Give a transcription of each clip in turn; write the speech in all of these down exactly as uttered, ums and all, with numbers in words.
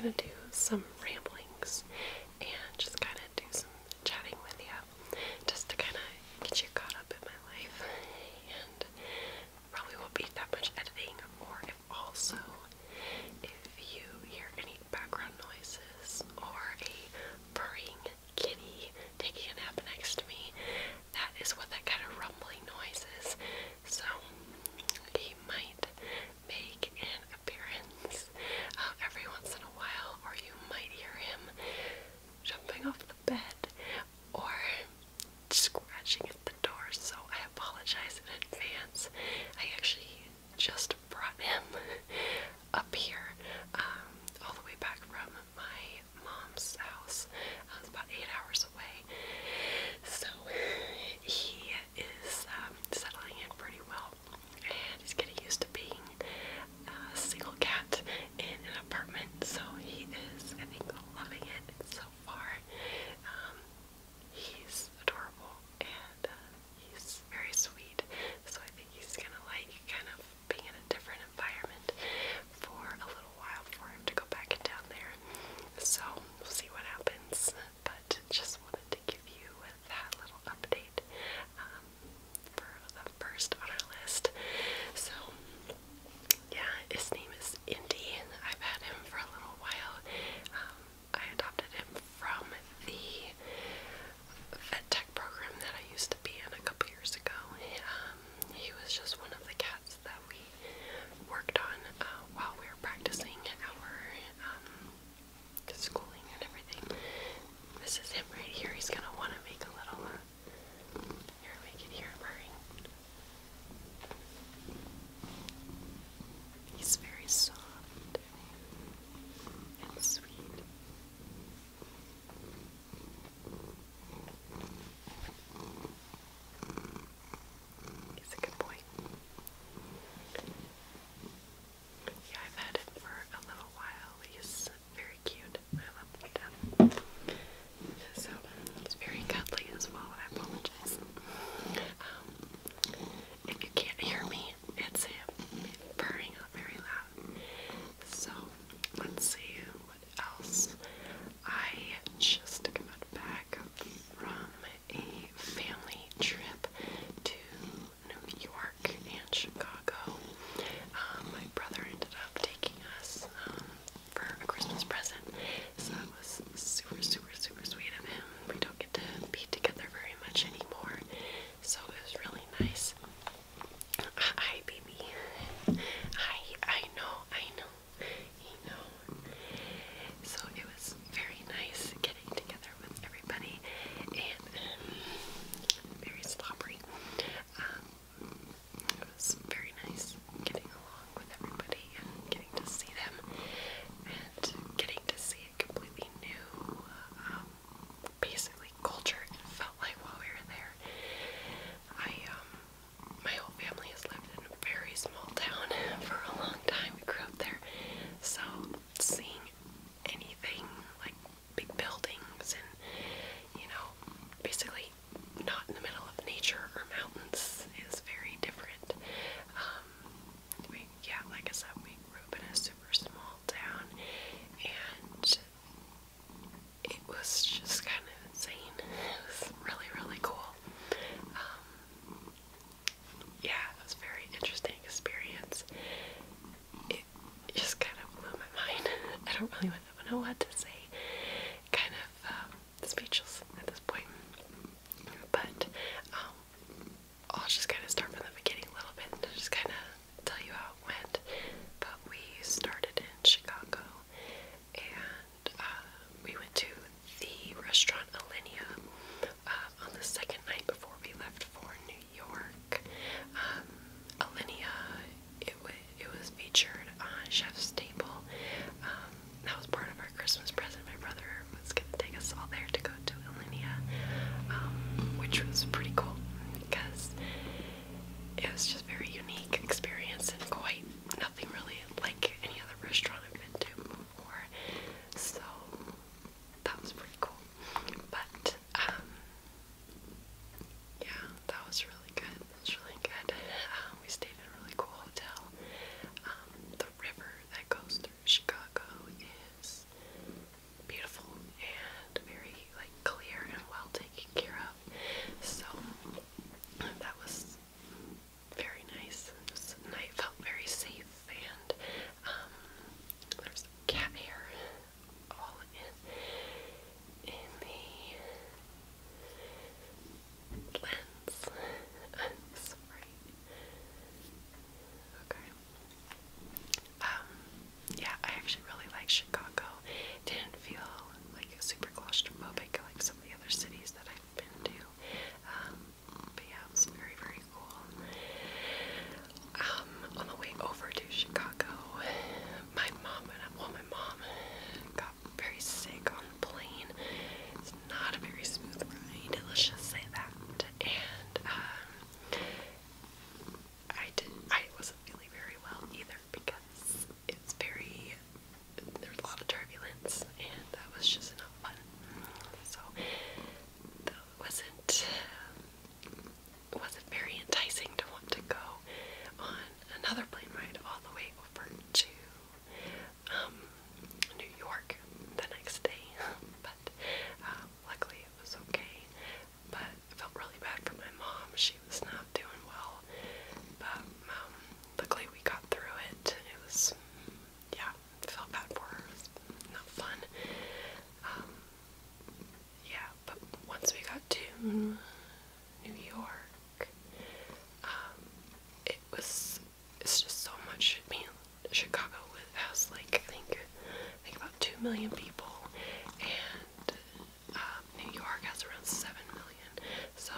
gonna do some ramblings and just kind of do some chatting with you, just to kind of get you caught up in my life. And probably won't be that much editing, or if also if you hear any background noises or a purring kitty taking a nap next to me, that is what that kind of rumbling noise is. So he might make an appearance uh, every once in a while, or you might hear him jumping off the bed or scratching at the door, so I apologize in advance. I actually just brought him up here, um, all the way back from my mom's house. Uh, it's about eight hours away, so he is um, settling in pretty well, and he's getting used to being a single cat in an apartment, so he is, I think, loving it so far. Um, he's adorable, and uh, he's very sweet, so I think he's gonna like kind of being in a different environment for a little while for him to go back down there. So we'll see what happens, but just wanted to give you that little update um, for the first on our list. So yeah, his name is Indy. I've had him for a little while. Um, I adopted him from the vet tech program that I used to be in a couple years ago. Um, he was just one of the cats that we worked on uh, while we were practicing our um, schooling and everything. This is him right here. He's gonna want to make a little, uh, here, we can hear him purring. He's very soft and sweet. He's a good boy. Yeah, I've had him for a little while. He's very cute. I love him to death. So, he's very cuddly as well. I apologize. Um, if you can't hear me, it's him purring out very loud. So, let's see what else. I just got back from a family trip to New York and Chicago. Um, my brother ended up taking us um, for a Christmas present, so it was super, super, super sweet of him. We don't get to be together very much anymore, so it was really nice. Hi, baby. Hi, I know, I know, I know. So it was very nice getting together with everybody, and um, very slobbery. Um, it was very nice getting along with everybody and getting to see them, and getting to see a completely new, um, basically culture, it felt like, while we were there. I, um, my whole family has lived in a very small town for a long time. We grew up there, so seeing anything like big buildings and, you know, basically not in the middle of nature or mountains is very different. Um, we, yeah, like I said, we grew up in a super small town, and it was just kind of insane. It was really, really cool. Um, yeah, it was a very interesting experience. It just kind of blew my mind. I don't really know what to say. Kind of um, speechless at this point. But um, I'll just kind of start from the beginning a little bit and just kind of tell you how it went. But we started in Chicago, and uh, we went to the restaurant Alinea uh, on the second night before we left for New York. Um, Alinea, it, it was featured on Chef's Table. Um, that was part of our Christmas present. My brother was going to take us all there to go to Alinea, um, which was pretty cool because it was just a very unique experience and quite nothing really like any other restaurant I've been to before. So that was pretty cool. But um, yeah, that was really good. That was really good. Um, we stayed in a really cool hotel. Um, the river that goes through Chicago is million people, and um, New York has around seven million. So,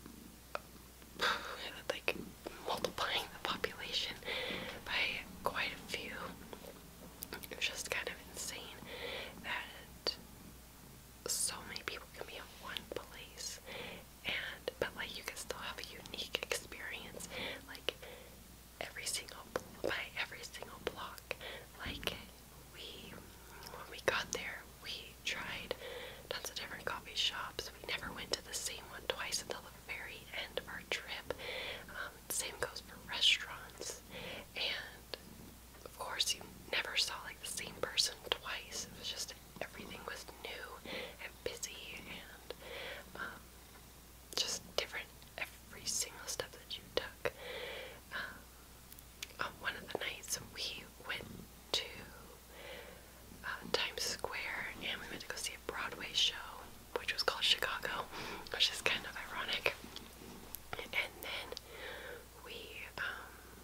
like, multiplying the population by quite a few. It's just kind of insane that so many people can be in one place, and but like you can still have a unique experience, like every single by every single block. Like we, when we got there, we tried tons of different coffee shops. We never went to the same one twice until the very end of our trip. Um, same goes for restaurants, and of course you never saw like the same person twice. It was just everything was new and busy and um, just different every single step that you took. Um, on one of the nights we went to uh, Times Square and we went to go see a Broadway show, which was called Chicago, which is kind of ironic. And then we um,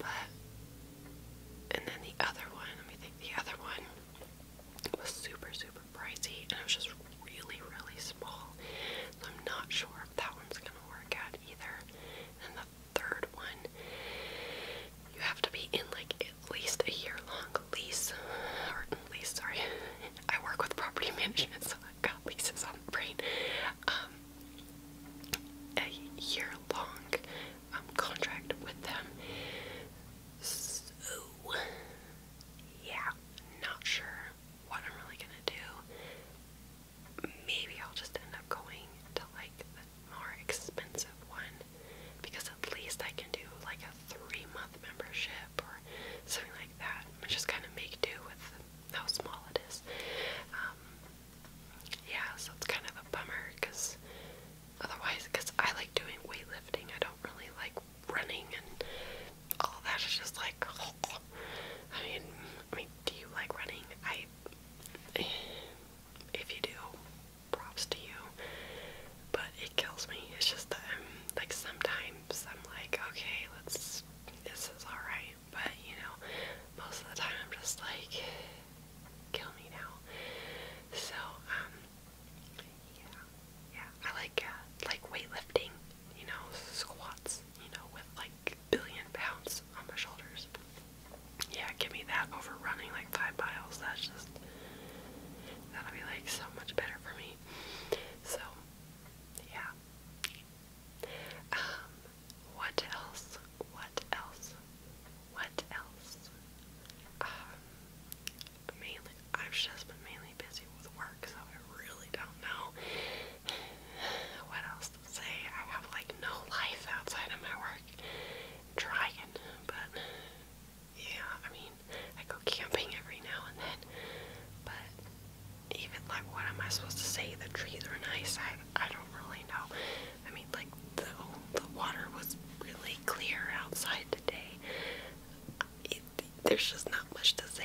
But, and then the other one, let me think, the other one was super, super pricey, and it was just really, really small. So I'm not sure if that one's gonna work out either. And the third one, you have to be in like at least a year long lease, or lease, sorry. I work with property management, so I've got leases on the brain. Um, a year long um, contract with them. So, yeah, not sure what I'm really gonna do. Maybe I'll just end up going to like the more expensive one, because at least I can do like a three month membership or something like that, and just kind of make do with how small it is. Um, yeah, so it's kind of a bummer, because otherwise, because I like doing weightlifting, I don't really like running and all that. Is just like, oh, I mean, I mean, do you like running? I, if you do, props to you, but it kills me. It's just that I'm, like, sometimes I'm like, okay, let's, this is alright, but, you know, most of the time I'm just like, kill me now. So, um, yeah, yeah, I like, uh, like weightlifting, you know, squats, you know, with like billion pounds on my shoulders. Yeah, give me that over running like five miles. That's just, that'll be like so much better for me. So, yeah. Um, what else? What else? What else? Um, mainly, I've just been mainly busy with work, so I really don't know what else to say. I have like no life outside of my work. Trying, but yeah, I mean, I go camping every now and then, but even like, what am I supposed to say? The trees are nice. I I don't really know. I mean, like, the the water was really clear outside today. It, there's just not much to